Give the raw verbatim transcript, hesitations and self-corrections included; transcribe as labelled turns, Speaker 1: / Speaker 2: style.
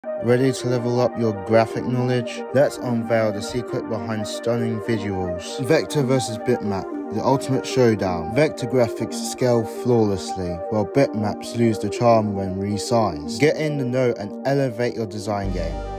Speaker 1: Ready to level up your graphic knowledge? Let's unveil the secret behind stunning visuals. Vector versus Bitmap, the ultimate showdown. Vector graphics scale flawlessly, while bitmaps lose the charm when resized. Get in the know and elevate your design game.